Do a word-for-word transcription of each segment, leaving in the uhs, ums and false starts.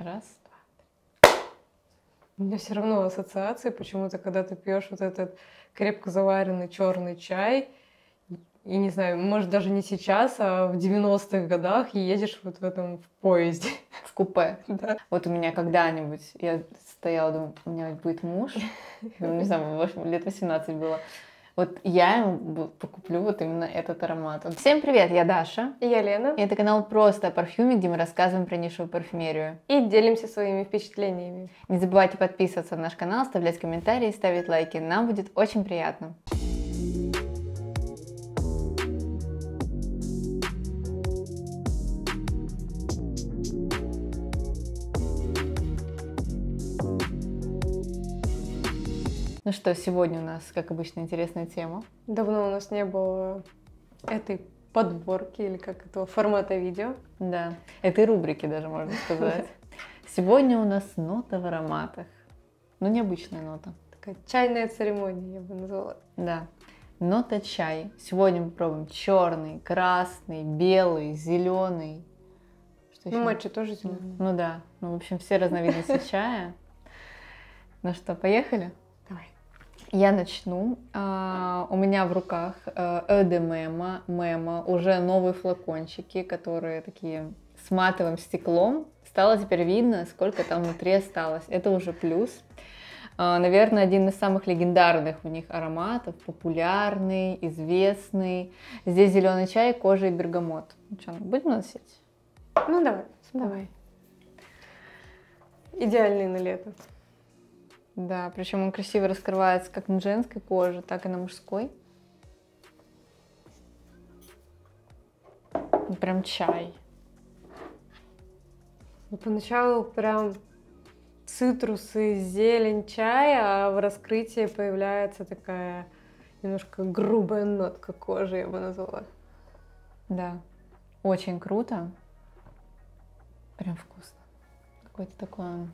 Раз, У меня все равно ассоциации почему-то, когда ты пьешь вот этот крепко заваренный черный чай, и не знаю, может даже не сейчас, а в девяностых годах и едешь вот в этом в поезде. в купе. Да. Вот у меня когда-нибудь, я стояла, думаю, у меня будет муж, ну, не знаю, вось- лет восемнадцать было. Вот я ему бу- покуплю вот именно этот аромат. Вот. Всем привет, я Даша. И я Лена. И это канал «Просто о парфюме», где мы рассказываем про нишевую парфюмерию. И делимся своими впечатлениями. Не забывайте подписываться на наш канал, оставлять комментарии, ставить лайки. Нам будет очень приятно. Ну что, сегодня у нас, как обычно, интересная тема. Давно у нас не было этой подборки или как этого формата видео. Да, этой рубрики даже, можно сказать. Сегодня у нас нота в ароматах. Ну, необычная нота. Такая чайная церемония, я бы назвала. Да. Нота чай. Сегодня мы пробуем черный, красный, белый, зеленый. Что еще? Ну, матча тоже зеленый. Ну да. Ну, в общем, все разновидности чая. Ну что, поехали? Давай. Я начну. А, у меня в руках Eau de Memo, Memo, уже новые флакончики, которые такие с матовым стеклом. Стало теперь видно, сколько там внутри осталось. Это уже плюс. А, наверное, один из самых легендарных у них ароматов, популярный, известный. Здесь зеленый чай, кожа и бергамот. Ну что, будем носить? Ну, давай. Давай. Идеальный на лето. Да, причем он красиво раскрывается как на женской коже, так и на мужской. Прям чай. Ну, поначалу прям цитрусы, зелень, чай, а в раскрытии появляется такая немножко грубая нотка кожи, я бы назвала. Да, очень круто. Прям вкусно. Какой-то такой он.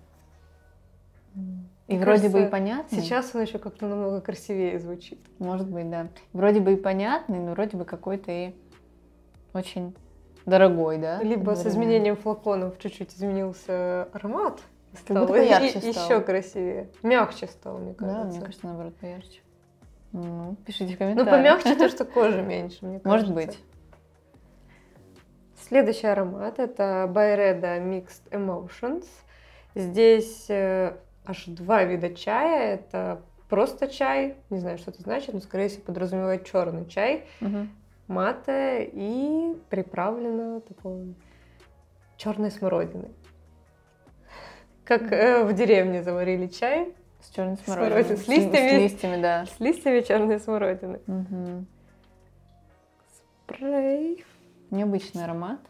И Мне вроде бы и кажется, понятный. Сейчас он еще как-то намного красивее звучит. Может быть, да. Вроде бы и понятный, но вроде бы какой-то и очень дорогой, да? Либо с одновременно. изменением флаконов чуть-чуть изменился аромат, Как стал будто поярче и- стал. еще красивее. Мягче стал, мне Да, кажется. мне кажется, наоборот, поярче. Ну, пишите в Ну, комментариях. помягче то, что кожа меньше, мне кажется. Может быть. Следующий аромат — это Byredo Mixed Emotions. Здесь э, аж два вида чая. Это просто чай, не знаю, что это значит, но, скорее всего, подразумевает черный чай, Мгм. мате и приправлено такой черной смородиной. Как э, в деревне заварили чай С черной Смородиной. смородиной. С листьями. С листьями, да. с листьями черной смородины. Мгм. Спрей. Необычный аромат.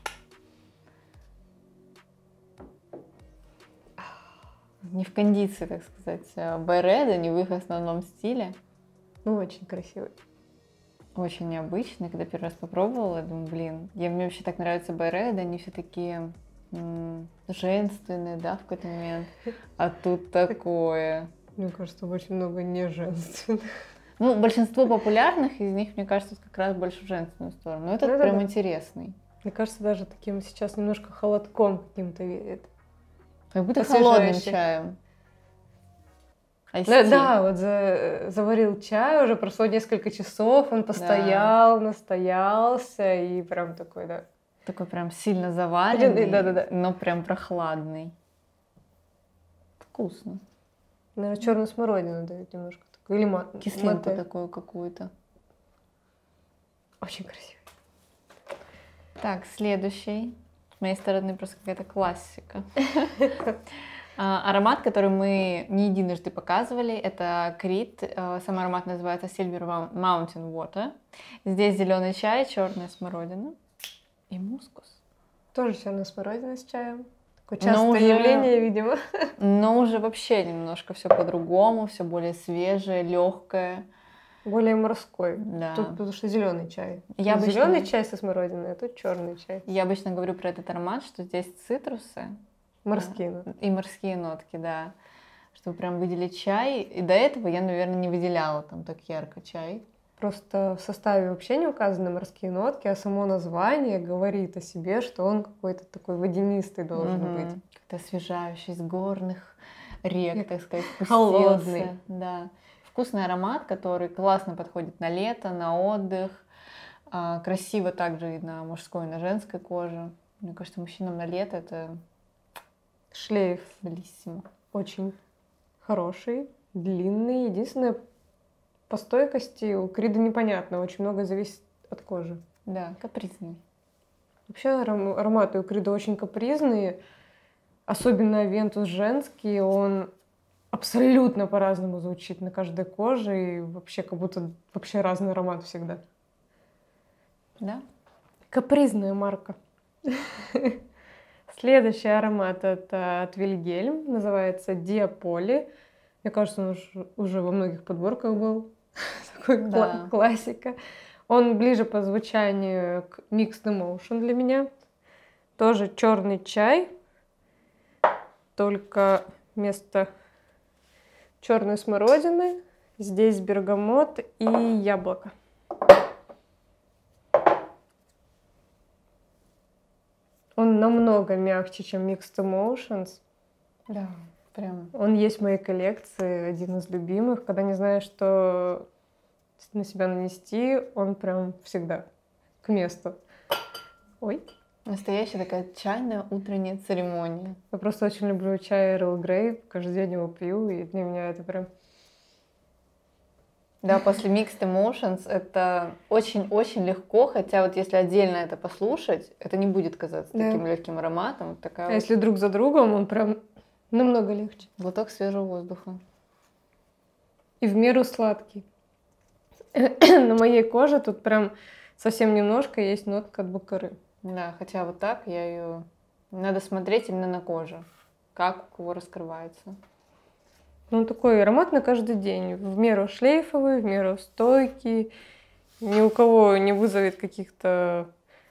Не в кондиции, так сказать, Byredo, не в их основном стиле. Ну, очень красивый. Очень необычный. Когда первый раз попробовала, я думаю, блин, я, мне вообще так нравятся Byredo, они все такие м, женственные, да, в какой-то момент. А тут такое. Мне кажется, очень много неженственных. Ну, большинство популярных из них, мне кажется, как раз больше в женственную сторону. Но этот Ну да, прям да. интересный. Мне кажется, даже таким сейчас немножко холодком каким-то веет. Как будто Освежающий. холодным чаем. Ice Да, tea. да, вот за- заварил чай, уже прошло несколько часов, он постоял, настоялся и прям такой, да. Такой прям сильно заваренный, Да-да-да. но прям прохладный. Вкусно. Наверное, черную смородину дает немножко такую. Или мат. Кислинку мате. такую какую-то. Очень красивый. Так, следующий. С моей стороны просто какая-то классика. А, Аромат, который мы не единожды показывали, это Крит. Сам аромат называется Silver Mountain Water. Здесь зеленый чай, черная смородина и мускус. Тоже черная смородина с чаем. Такое Но частое уже- явление, видимо. Но уже вообще немножко все по-другому, все более свежее, легкое. Более морской. Да. Тут потому что зеленый чай. Я обычно- Зеленый чай со смородиной, а тут черный чай. Я обычно говорю про этот аромат, что здесь цитрусы. Морские. ну. И морские нотки, да. Чтобы прям выделить чай. И до этого я, наверное, не выделяла там так ярко чай. Просто в составе вообще не указаны морские нотки, а само название говорит о себе, что он какой-то такой водянистый должен Мгм. быть. Как-то освежающий, из горных рек, Рек. так сказать, Холодный. спустился. Да. Вкусный аромат, который классно подходит на лето, на отдых. А, красиво также и на мужской, и на женской коже. Мне кажется, мужчинам на лето это Шлейф белиссимо. очень хороший, длинный. Единственное, по стойкости у Крида непонятно, очень много зависит от кожи. Да, капризный. Вообще аром- ароматы у Крида очень капризные, особенно Вентус женский, он абсолютно по-разному звучит на каждой коже, и вообще как будто вообще разный аромат всегда. Да? Капризная марка. Следующий аромат это от Вильгельм, называется Диаполи. Мне кажется, он уж- уже во многих подборках был. Такой кла- Да. классика. Он ближе по звучанию к Mixed Emotion для меня. Тоже черный чай, только вместо черной смородины здесь бергамот и яблоко. Он намного мягче, чем Mixed Emotions. Да, прям. Он есть в моей коллекции, один из любимых. Когда не знаешь, что на себя нанести, он прям всегда к месту. Ой, Настоящая такая чайная утренняя церемония. я просто очень люблю чай Earl Grey, каждый день его пью, и для меня это прям... Да, после Mixed Emotions это очень-очень легко, хотя вот если отдельно это послушать, это не будет казаться Да. таким легким ароматом. Вот такая А вот если друг за другом, он прям намного легче. глоток свежего воздуха. И в меру сладкий. На моей коже тут прям совсем немножко есть нотка от бакары. Да, хотя вот так я ее... Надо смотреть именно на коже, как у кого раскрывается. Ну, такой аромат на каждый день. В меру шлейфовый, в меру стойкий. Ни у кого не вызовет каких-то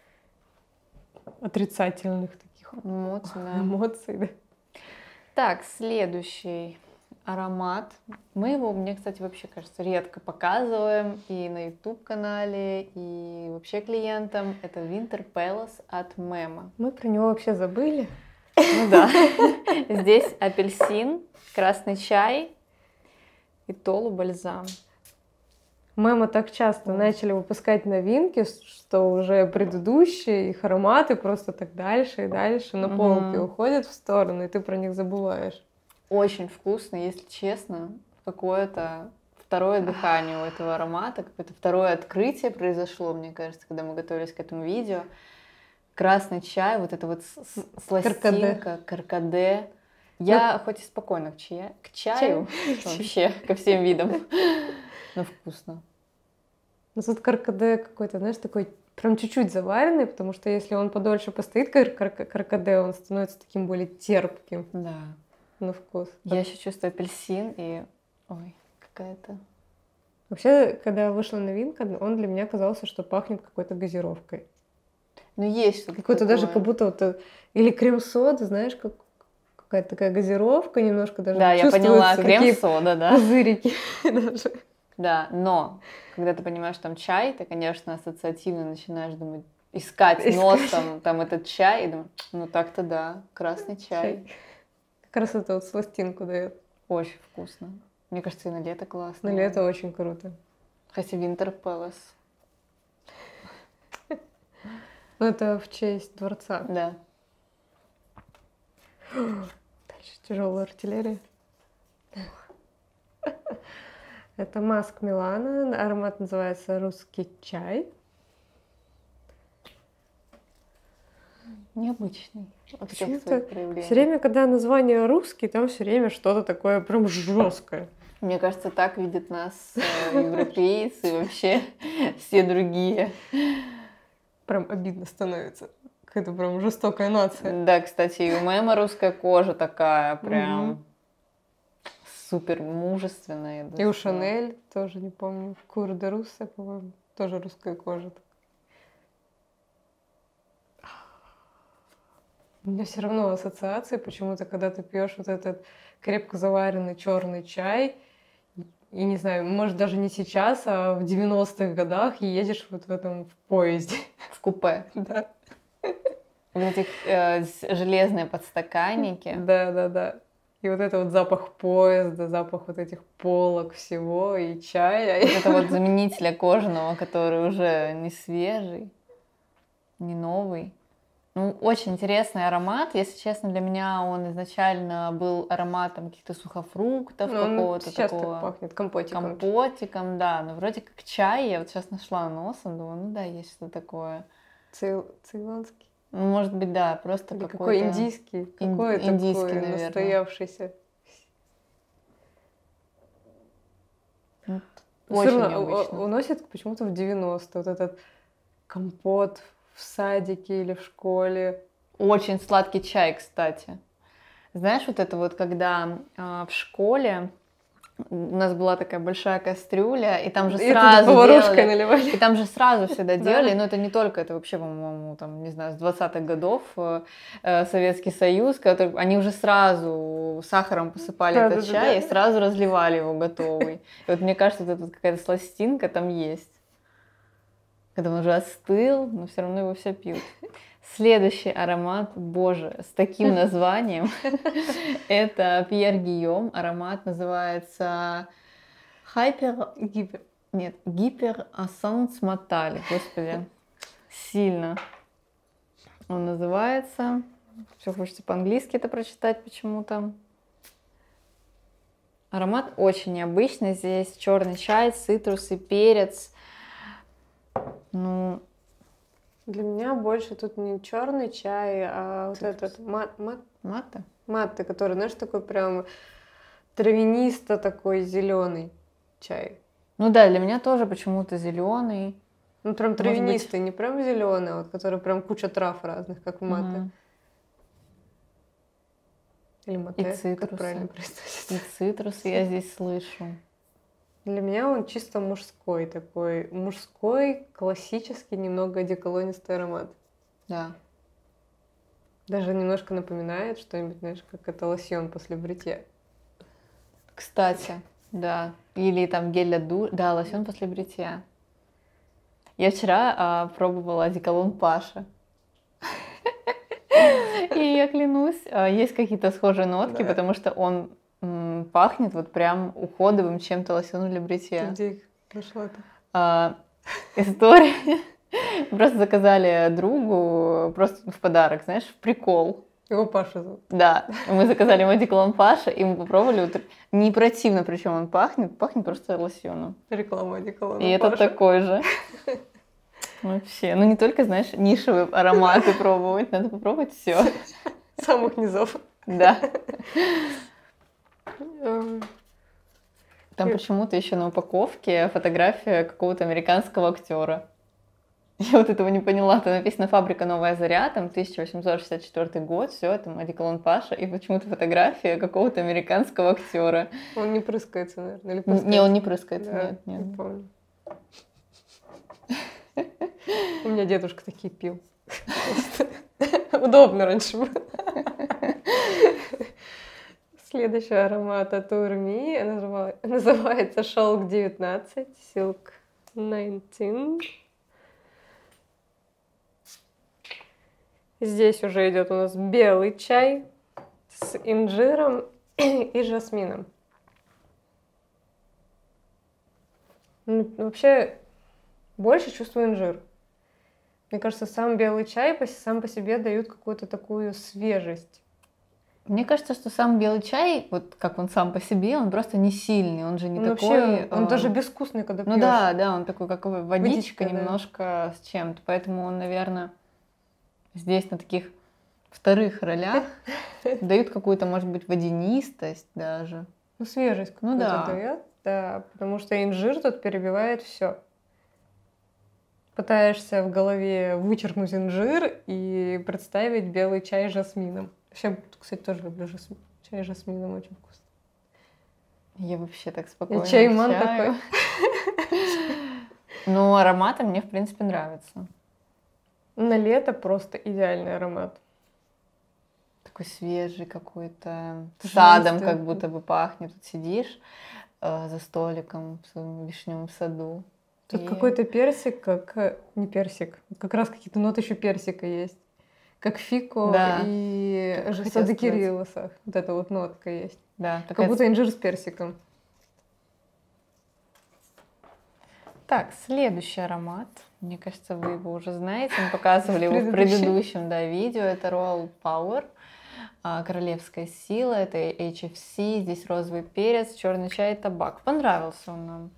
отрицательных таких Эмоции, да. эмоций. Да. Так, следующий аромат. Мы его, мне, кстати, вообще, кажется, редко показываем и на YouTube-канале, и вообще клиентам. Это Winter Palace от Mema. Мы про него вообще забыли. Ну да. Здесь апельсин, красный чай и толу бальзам. Мема так часто Ой. начали выпускать новинки, что уже предыдущие их ароматы просто так дальше и дальше на Мгм. полке уходят в сторону, и ты про них забываешь. Очень вкусно, если честно. Какое-то второе дыхание у этого аромата, какое-то второе открытие произошло, мне кажется, когда мы готовились к этому видео. Красный чай, вот это вот с- с- сластинка, каркаде. Я хоть и спокойно к, чая, к чаю, вообще, ко всем видам, но вкусно. Но тут каркаде какой-то, знаешь, такой прям чуть-чуть заваренный, потому что если он подольше постоит, кар- кар- каркаде, он становится таким более терпким Да. на вкус. Я еще чувствую апельсин и... Ой, какая-то... Вообще, когда вышла новинка, он для меня казался, что пахнет какой-то газировкой. Ну, есть что-то Какой-то даже такое. как будто вот, э, или крем-сода, знаешь, как какая-то такая газировка, немножко даже Да, я поняла, чувствуются такие крем-сода, да. пузырики даже. Да, но когда ты понимаешь, что там чай, ты, конечно, ассоциативно начинаешь думать, искать Искать. носом там этот чай, и думаю, ну так-то да, красный чай. Как раз это вот сластинку дает. Очень вкусно. Мне кажется, и на лето классно. На лето очень круто. Хотя Winter Palace. Ну, это в честь дворца. Да. Дальше тяжелая артиллерия. Это Маск Милана. Аромат называется «Русский чай». Необычный. Во всех Почему-то своих проявлениях. все время, когда название русский, там все время что-то такое прям жесткое. Мне кажется, так видят нас э, европейцы и вообще все другие. Прям обидно становится. Какая-то прям жестокая нация. Да, кстати, и у Мэма русская кожа такая прям Мгм. супер мужественная. я бы И у сказала. Шанель тоже, не помню, Кур де Руссе, по-моему, тоже русская кожа. У меня все равно ассоциации почему-то, когда ты пьешь вот этот крепко заваренный черный чай, и не знаю, может даже не сейчас, а в девяностых годах едешь вот в этом в поезде. В купе. Да. Вот этих э, железные подстаканники. Да, да, да. И вот это вот запах поезда, запах вот этих полок всего и чая. Вот это вот заменителя кожаного, который уже не свежий, не новый. Ну, очень интересный аромат. Если честно, для меня он изначально был ароматом каких-то сухофруктов, Ну, он какого-то сейчас такого... так пахнет компотиком. Компотиком, да. Но вроде как чай. Я вот сейчас нашла носом, думаю, ну да, есть что-то такое. Цейл... Цейлонский. Ну, может быть, да, просто Или какой-то... какой индийский. ин- Какой индийский, такой наверное. настоявшийся. Ну, Всё очень равно у- необычно. у- уносит почему-то в девяностые. Вот этот компот в садике или в школе. Очень сладкий чай, кстати. Знаешь, вот это вот, когда а, в школе у нас была такая большая кастрюля, и там же И сразу туда поварошкой делали, наливали. и там же сразу всегда Да. делали, но это не только, это вообще, по-моему, там, не знаю, с двадцатых годов э, э, Советский Союз, который, они уже сразу сахаром посыпали Да, этот да, да, чай да. и сразу разливали его готовый. И вот мне кажется, вот эта вот какая-то сластинка там есть. Когда он уже остыл, но все равно его все пьют. Следующий аромат, боже, с таким названием, это Пьер Гийом. Аромат называется Hyper... Гипер. Нет, Гипер Ассанс Маталь. Господи, сильно он называется. Все хочется по-английски это прочитать почему-то. Аромат очень необычный. Здесь черный чай, цитрусы, перец. Ну, Для меня больше тут не черный чай, а вот Цитрус. этот мат, мат, мата. матты, который, знаешь, такой прям травянисто такой зеленый чай. Ну да, для меня тоже почему-то зеленый. Ну прям Может быть. травянистый, не прям зеленый, а вот который прям куча трав разных, как в маты. Мгм. Или мате, как цитрусы. правильно И произносится. цитрусы я здесь слышу. Для меня он чисто мужской такой, мужской, классический, немного одеколонистый аромат. Да. Даже немножко напоминает что-нибудь, знаешь, как это лосьон после бритья. Кстати, да. Или там гель для душа. Да, лосьон после бритья. Я вчера а, пробовала одеколон Паша. И я клянусь, а, есть какие-то схожие нотки, Да. потому что он м, пахнет вот прям уходовым чем-то лосьоном для Ты бритья. где их нашла-то? А, история. Просто заказали другу просто в подарок, знаешь, в прикол. Его Паша зовут. Да, мы заказали ему одеколон Паша, и мы попробовали. Вот, не противно, причем он пахнет, пахнет просто лосьоном. Реклама одеколона И это Паша. такой же. Вообще, ну не только, знаешь, нишевые ароматы пробовать, надо попробовать все. Самых низов. Да. Эм, Там почему-то еще на упаковке фотография какого-то американского актера. Я вот этого не поняла. Там написано «Фабрика Новая Заря», там тысяча восемьсот шестьдесят четвёртый год, все, там одеколон Паша, и почему-то фотография какого-то американского актера. Он не прыскается, наверное, или Не, прыскается? он не прыскается, Да, нет, нет. не помню. У меня дедушка такие пил. Удобно раньше было. Следующий аромат от Урми называ- называется Шелк девятнадцать, Silk девятнадцать. Здесь уже идет у нас белый чай с инжиром и жасмином. Ну, вообще больше чувствую инжир. Мне кажется, сам белый чай по- сам по себе дает какую-то такую свежесть. Мне кажется, что сам белый чай, вот как он сам по себе, он просто не сильный, он же не Он такой... вообще, он э, даже безвкусный, когда Ну пьешь. да, да, он такой, как водичка, Водичка, да. немножко с чем-то. Поэтому он, наверное, здесь на таких вторых ролях дают какую-то, может быть, водянистость даже. Ну, свежесть Ну какую-то да. дает, да, потому что инжир тут перебивает все. Пытаешься в голове вычеркнуть инжир и представить белый чай с жасмином. Вообще, кстати, тоже люблю жасм- чай с жасмином, очень вкусно. Я вообще так спокойно И чайман чаю. такой. Ну, ароматы мне, в принципе, нравятся. На лето просто идеальный аромат. Такой свежий какой-то, Женственный. садом как будто бы пахнет. Тут сидишь, э, за столиком в своем вишневом саду. Тут И- какой-то персик, как... э, Не персик, как раз какие-то ноты еще персика есть. Как фико Да. и Только же хотела сады сказать. Кириллоса. Вот эта вот нотка есть. Да, Как такая будто инжир с персиком. Так, следующий аромат. Мне кажется, вы его уже знаете. Мы показывали его в Предыдущий. предыдущем да, видео. Это Royal Power. а, Королевская сила. Это эйч эф си. Здесь розовый перец, черный чай и табак. Понравился он нам.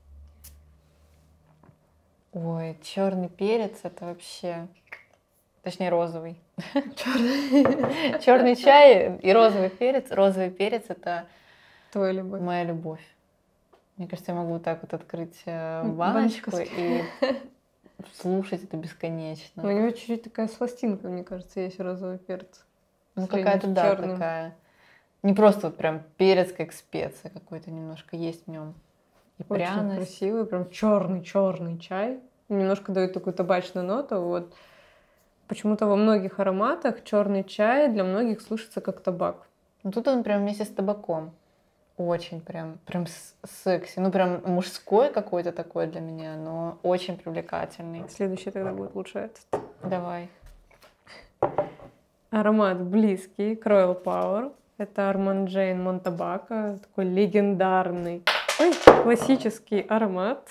Ой, черный перец это вообще... Точнее, розовый. Черный чай и розовый перец. Розовый перец это Твоя любовь. моя любовь. Мне кажется, я могу вот так вот открыть э, Баночку баночку с- и слушать это бесконечно. У него чуть-чуть такая сластинка, мне кажется, есть розовый перец. Ну, средним какая-то, с да, чёрным. такая. Не просто вот прям перец, как специя какой-то немножко есть в нем. И Очень пряность. красивый, прям черный черный чай. Немножко дает такую табачную ноту. Вот почему-то во многих ароматах черный чай для многих слышится как табак. Ну, тут он прям вместе с табаком. Очень прям, прям с- секси. Ну, прям мужской какой-то такой для меня, но очень привлекательный. Следующий тогда будет лучше этот. Давай. Аромат близкий к Royal Power. Это Armand Jane Montabacco. Такой легендарный, ой, классический аромат.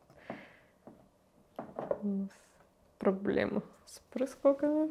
У нас проблема с прыскоками.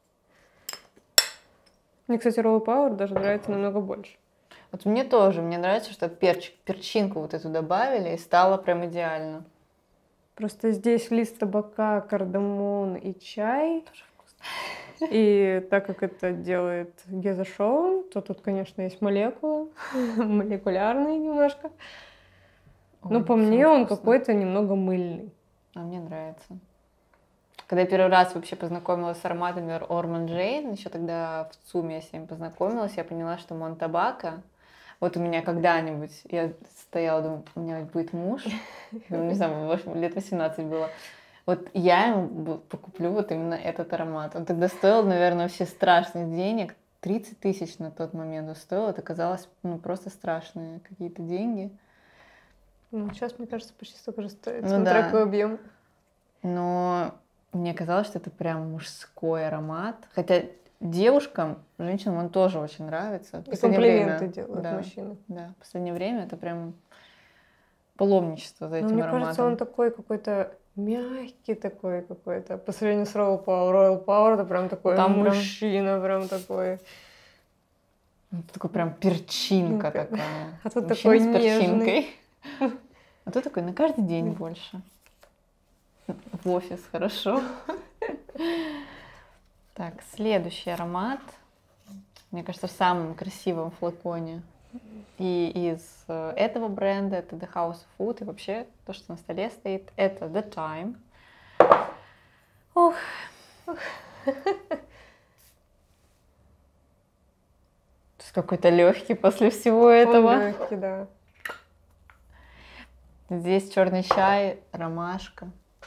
Мне, кстати, Royal Power даже нравится намного больше. Вот мне тоже, мне нравится, что перчик, перчинку вот эту добавили, и стало прям идеально. Просто здесь лист табака, кардамон и чай. Тоже вкусно. И так как это делает Геза Шоу, то тут, конечно, есть молекулы, молекулярные немножко. Но Ой, по всё мне он вкусно. какой-то немного мыльный. А мне нравится. Когда я первый раз вообще познакомилась с ароматами Armand Jane, еще тогда в ЦУМе я с ними познакомилась, я поняла, что Монтабако, вот у меня когда-нибудь, я стояла, думаю, у меня будет муж, ну, не знаю, может, лет восемнадцать было, вот я ему бу- покуплю вот именно этот аромат. Он тогда стоил, наверное, вообще страшных денег, тридцать тысяч на тот момент он стоил, это казалось ну, просто страшные какие-то деньги. Ну, сейчас, мне кажется, почти столько же стоит, Ну смотря да. какой объем. Но мне казалось, что это прям мужской аромат. Хотя девушкам, женщинам он тоже очень нравится. В И последнее комплименты время- делают да, мужчины. да, в последнее время это прям паломничество за Но этим мне ароматом. кажется, он такой какой-то мягкий такой какой-то. По сравнению с Royal Power. Royal Power это прям такой Там прям- мужчина, прям такой. Это такой прям перчинка Перчинка. такая. А тут Мужчина такой с нежный. перчинкой. А тут такой на каждый день больше. В офис, хорошо. Так, следующий аромат. Мне кажется, в самом красивом флаконе. И из э, этого бренда это The House of Wood. И вообще то, что на столе стоит, это The Time. Ох. То есть какой-то легкий после всего этого. Он легкий, да. Здесь черный чай, ромашка.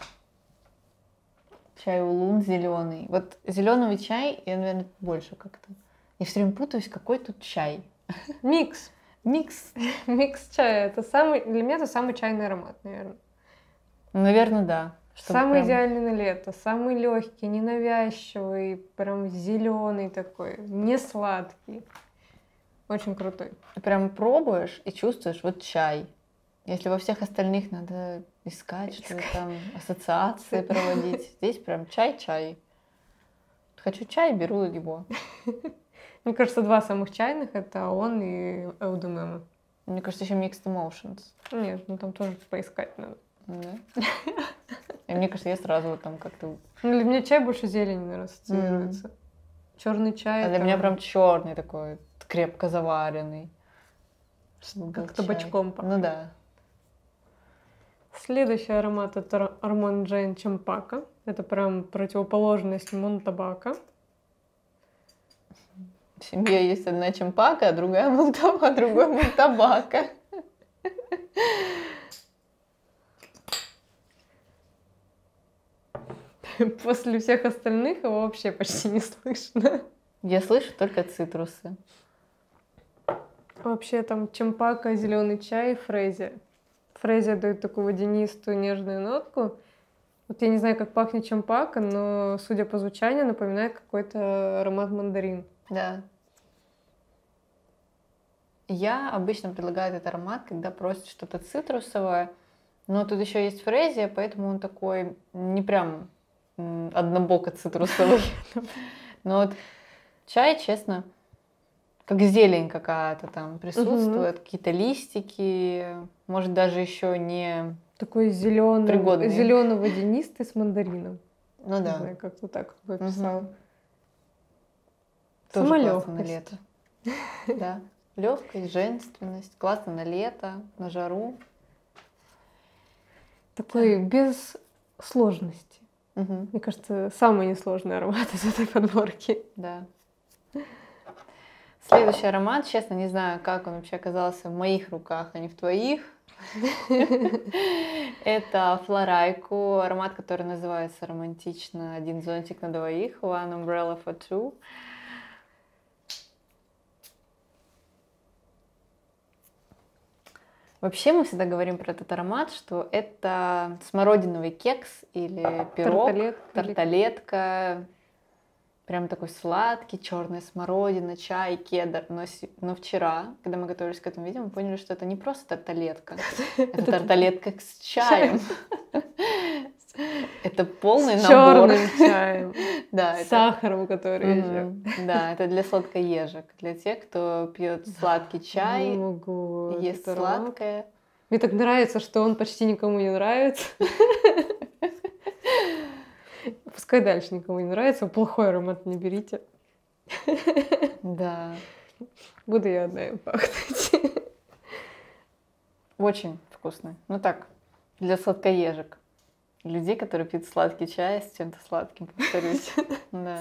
Чай улун зеленый. Вот зеленый чай, я, наверное, больше как-то. Я все время путаюсь, какой тут чай. Микс. Микс. Микс чая. Это самый, для меня это самый чайный аромат, наверное. Наверное, да. Чтобы Самый прям- идеальный на лето, самый легкий, ненавязчивый, прям зеленый такой, не сладкий. Очень крутой. Ты прям пробуешь и чувствуешь вот чай. Если во всех остальных надо искать, что там, ассоциации проводить. Здесь прям чай-чай. Хочу чай, беру его. Мне кажется, два самых чайных это он и Эудемема. Мне кажется, еще Mixed Emotions. Нет, ну там тоже поискать надо. Да? И мне кажется, я сразу вот там как-то... Ну, для меня чай больше зелени, наверное, ассоциируется. Черный чай. А для это меня прям черный такой, крепко заваренный. Чтобы был как чай. табачком пахнет. Ну да. Следующий аромат это Armand Jane Champaca. Это прям противоположность Монтабако. В семье есть одна чампака, а другая мунтаба, а другой мунтабака. После всех остальных его вообще почти не слышно. Я слышу только цитрусы. Вообще там чампака, зеленый чай, фрезия. Фрезия дает такую водянистую нежную нотку. Вот я не знаю, как пахнет чампака, но, судя по звучанию, напоминает какой-то аромат мандарин. Да. Я обычно предлагаю этот аромат, когда просят что-то цитрусовое, но тут еще есть фрезия, поэтому он такой не прям м, однобоко цитрусовый. Но вот чай, честно, как зелень какая-то там присутствует, какие-то листики, может даже еще не Такой зеленый, пригодный. зелено-водянистый с мандарином. Ну Не да. знаю, как-то так бы описала. Мгм. Тоже классно на Самолёгкость. лето. Да. Легкость, женственность. Классно на лето, на жару. Такой без сложности. Мгм. Мне кажется, самый несложный аромат из этой подборки. Да. Следующий аромат, честно, не знаю, как он вообще оказался в моих руках, а не в твоих. Это Флорайку, аромат, который называется романтично «Один зонтик на двоих», One Umbrella for Two. Вообще мы всегда говорим про этот аромат, что это смородиновый кекс или пирог, Тарталетка или- тарталетка, прям такой сладкий, черная смородина, чай, кедр. Но, с- но вчера, когда мы готовились к этому видео, мы поняли, что это не просто тарталетка, это тарталетка с чаем. Это полный набор. Черным чаем. Да, С это- сахаром, который еще. Мгм. Да, это для сладкоежек, для тех, кто пьет сладкий чай, Ого, ест этот аромат. сладкое. Мне так нравится, что он почти никому не нравится. Пускай дальше никому не нравится, плохой аромат не берите. Да, Буду я одна им пахнуть. очень вкусный. Ну так, для сладкоежек. Людей, которые пьют сладкий чай с чем-то сладким, повторюсь. Да.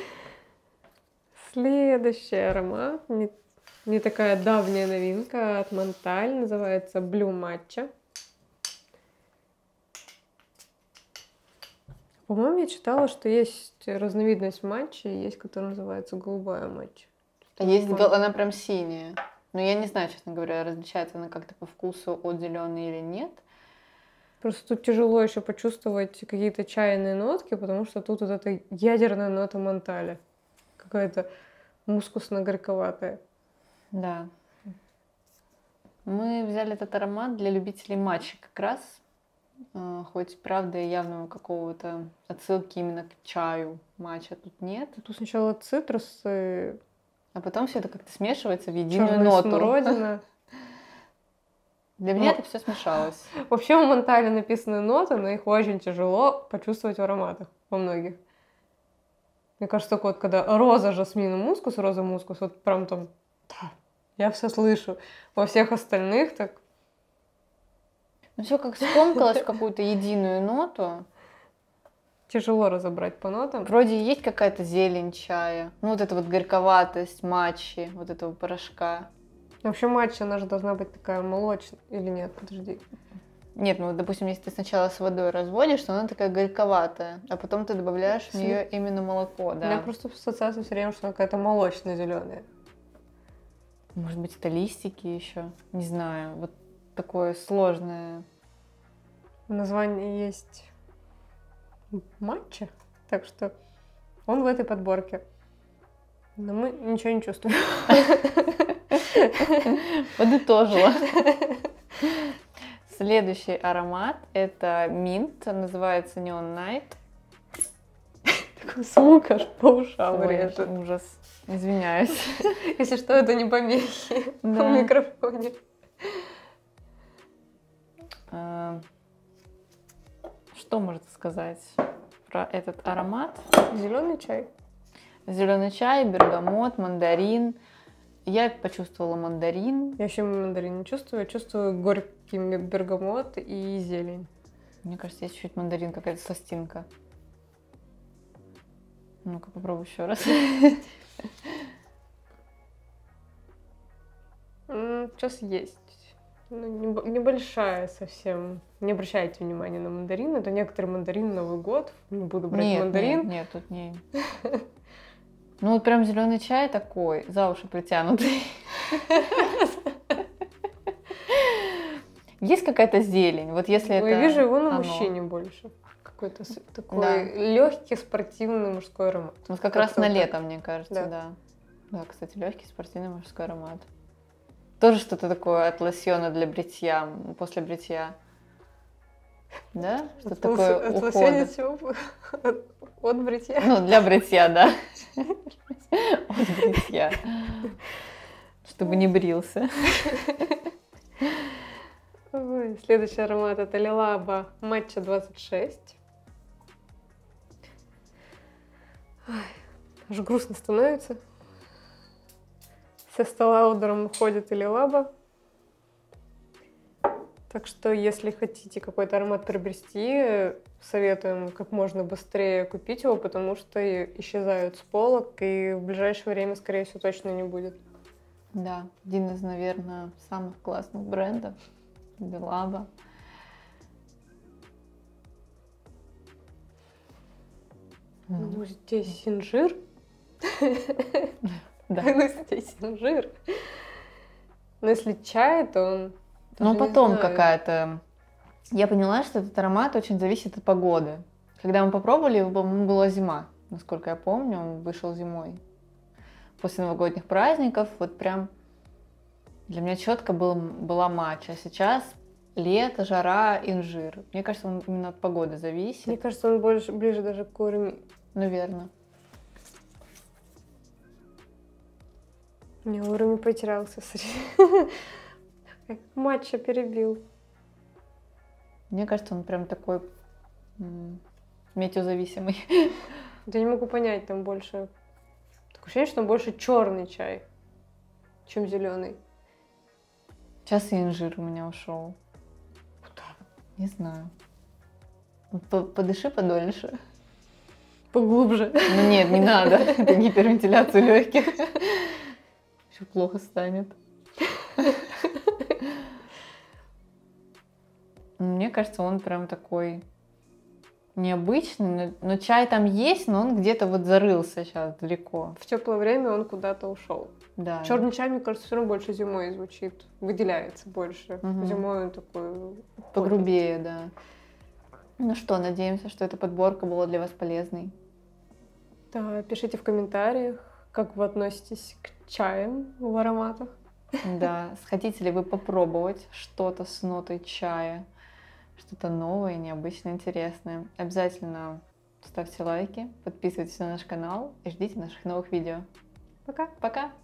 Следующий аромат. Не, не такая давняя новинка от Монталь. Называется Blue Matcha. По-моему, я читала, что есть разновидность матчи, есть, которая называется голубая матча. А есть, гол- она прям синяя. Но я не знаю, честно говоря, различается она как-то по вкусу от зеленой или нет. Просто тут тяжело еще почувствовать какие-то чайные нотки, потому что тут вот эта ядерная нота Монталя. Какая-то мускусно-горьковатая. Да. Мы взяли этот аромат для любителей матча как раз. Э, Хоть, правда, явного какого-то отсылки именно к чаю матча тут нет. Тут сначала цитрусы, А потом все это как-то смешивается в единую черная ноту. смородина. Для меня Ну, это все смешалось. Вообще у Монталя написаны ноты, но их очень тяжело почувствовать в ароматах во многих. Мне кажется, только вот когда роза, жасмин, мускус, роза, мускус, вот прям там, да, я все слышу. Во всех остальных так Ну все как скомкалось в какую-то единую ноту. тяжело разобрать по нотам. Вроде есть какая-то зелень чая. Ну вот эта вот горьковатость матчи, вот этого порошка. Вообще матча, она же должна быть такая молочная. Или нет, подожди. Нет, ну вот, допустим, если ты сначала с водой разводишь, то она такая горьковатая, а потом ты добавляешь в нее именно молоко, У меня да. просто ассоциация все время, что она какая-то молочно-зеленая. Может быть, это листики еще, не знаю. Вот такое сложное. Название есть матча, так что он в этой подборке. Но мы ничего не чувствуем. Подытожила. Следующий аромат это минт, называется Neon Night. Такой звук аж по ушам Ой, режет. ужас. Извиняюсь. Если что, это не помехи Да. в микрофоне. А, Что можно сказать про этот аромат? Зеленый чай. Зеленый чай, бергамот, мандарин. Я почувствовала мандарин. Я еще мандарин не чувствую, я чувствую горький бергамот и зелень. Мне кажется, есть чуть-чуть мандарин, какая-то сластинка. Ну-ка, попробуй еще раз. М, Сейчас есть. Ну, небо- небольшая совсем. Не обращайте внимания на мандарин. Это некоторые мандарины Новый год. Не буду брать Нет, мандарин. нет, нет, тут не. Ну вот прям зеленый чай такой, за уши притянутый. Есть какая-то зелень, вот если Ну, это я вижу его на оно. мужчине больше. Какой-то с- такой Да. легкий спортивный мужской аромат. Вот как раз Как-то на вот лето, мне кажется, Да. да. Да, кстати, легкий спортивный мужской аромат. Тоже что-то такое от лосьона для бритья, м, после бритья. Да? Что-то От лос- такое от ухода. лосьона всего- от- От бритья. Ну, для бритья, да. От бритья. Чтобы не брился. Ой, следующий аромат это Лилаба Матча двадцать шесть. Ой, аж грустно становится. С Estee Lauder'ом уходит и Лилаба. Так что, если хотите какой-то аромат приобрести, советуем как можно быстрее купить его, потому что и- исчезают с полок, и в ближайшее время, скорее всего, точно не будет. Да, один из, наверное, самых классных брендов. Белаба. Ну, здесь инжир. Да. Ну, здесь инжир. Но если чай, то он... Ну, даже не потом знаю. какая-то... Я поняла, что этот аромат очень зависит от погоды. Когда мы попробовали, его, по-моему, была зима, насколько я помню, он вышел зимой. После новогодних праздников вот прям для меня четко был, была матч. А сейчас лето, жара, инжир. Мне кажется, он именно от погоды зависит. Мне кажется, он больше, ближе даже к уровню. Наверное. У меня уровень потерялся. смотри. Матча перебил. Мне кажется, он прям такой м, метеозависимый. Да не могу понять, там больше... Такое ощущение, что там больше черный чай, чем зеленый. Сейчас и инжир у меня ушел. Не знаю. П- Подыши подольше. Поглубже. Ну нет, не надо. Это гипервентиляцию легких. Еще плохо станет. Мне кажется, он прям такой необычный. Но, но чай там есть, но он где-то вот зарылся сейчас далеко. В теплое время он куда-то ушел. Да. Черный чай, мне кажется, все равно больше зимой звучит. Выделяется больше. Мгм. Зимой он такой... уходит. Погрубее, да. Ну что, надеемся, что эта подборка была для вас полезной. Да, пишите в комментариях, как вы относитесь к чаям в ароматах. Да, хотите ли вы попробовать что-то с нотой чая, что-то новое, необычное, интересное. Обязательно ставьте лайки, подписывайтесь на наш канал и ждите наших новых видео. Пока! Пока!